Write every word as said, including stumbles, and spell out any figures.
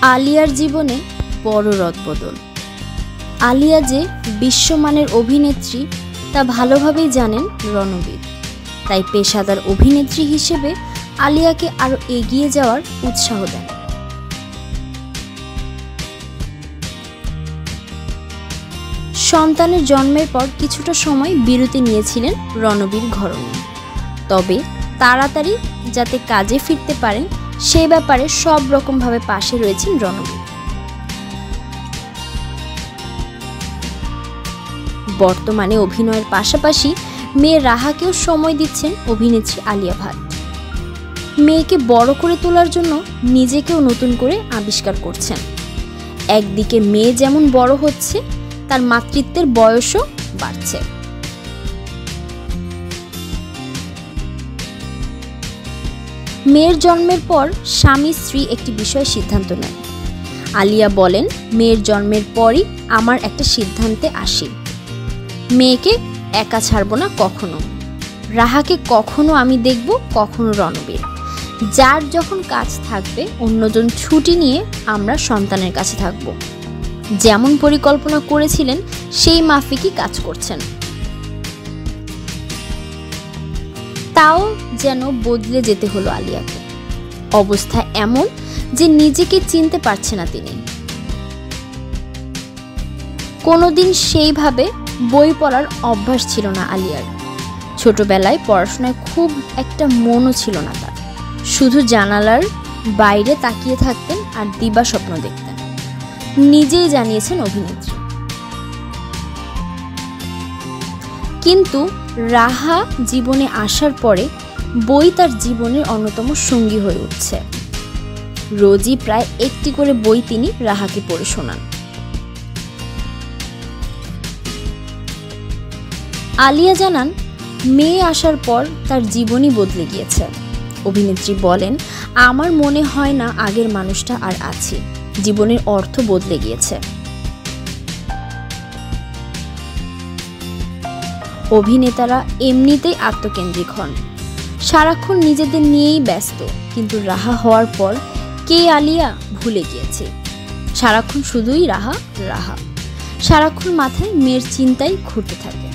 আলিয়ার জীবনে বড় রদবদল। আলিয়া যে বিশ্বমানের অভিনেত্রী তা ভালোভাবেই জানেন রণবীর, তাই পেশাদার অভিনেত্রী হিসেবে আলিয়াকে আরও এগিয়ে যাওয়ার উৎসাহ দেন। সন্তানের জন্মের পর কিছুটা সময় বিরতি নিয়েছিলেন রণবীর ঘরণী, তবে তাড়াতাড়ি যাতে কাজে ফিরতে পারেন সে ব্যাপারে সব রকমভাবে পাশে রয়েছেন রণবীর। বর্তমানে অভিনয়ের পাশাপাশি মেয়ে রাহাকেও সময় দিচ্ছেন অভিনেত্রী আলিয়া ভাট। মেয়েকে বড় করে তোলার জন্য নিজেকেও নতুন করে আবিষ্কার করছেন। একদিকে মেয়ে যেমন বড় হচ্ছে, তার মাতৃত্বের বয়সও বাড়ছে। মেয়ের জন্মের পর স্বামী স্ত্রী একটি বিষয়ে সিদ্ধান্ত নেয়। আলিয়া বলেন, মেয়ের জন্মের পরই আমার একটা সিদ্ধান্তে আসি, মেয়েকে একা ছাড়ব না কখনো। রাহাকে কখনো আমি দেখব, কখনো রণবীর। যার যখন কাজ থাকবে অন্যজন ছুটি নিয়ে আমরা সন্তানের কাছে থাকব। যেমন পরিকল্পনা করেছিলেন সেই মাফিকই কাজ করছেন। তাও যেন বদলে যেতে হলো আলিয়াকে। অবস্থা এমন যে নিজেকে চিনতে পারছে না তিনি। কোনোদিন সেইভাবে বই পড়ার অভ্যাস ছিল না আলিয়ার। ছোটবেলায় পড়াশোনায় খুব একটা মনও ছিল না তার। শুধু জানালার বাইরে তাকিয়ে থাকতেন আর দিবা স্বপ্ন দেখতেন, নিজেই জানিয়েছেন অভিনেত্রী। কিন্তু রাহা জীবনে আসার পরে বই তার জীবনের অন্যতম সঙ্গী হয়ে উঠছে। রোজই প্রায় একটি করে বই তিনি রাহাকে পড়ে শোনান। আলিয়া জানান, মেয়ে আসার পর তার জীবনই বদলে গিয়েছে। অভিনেত্রী বলেন, আমার মনে হয় না আগের মানুষটা আর আছে। জীবনের অর্থ বদলে গিয়েছে। অভিনেতারা এমনিতেই আত্মকেন্দ্রিক হন, সারাক্ষণ নিজেদের নিয়েই ব্যস্ত। কিন্তু রাহা হওয়ার পর কে আলিয়া ভুলে গিয়েছে। সারাক্ষণ শুধুই রাহা রাহা, সারাক্ষণ মাথায় মেয়ের চিন্তাই ঘুরতে থাকে।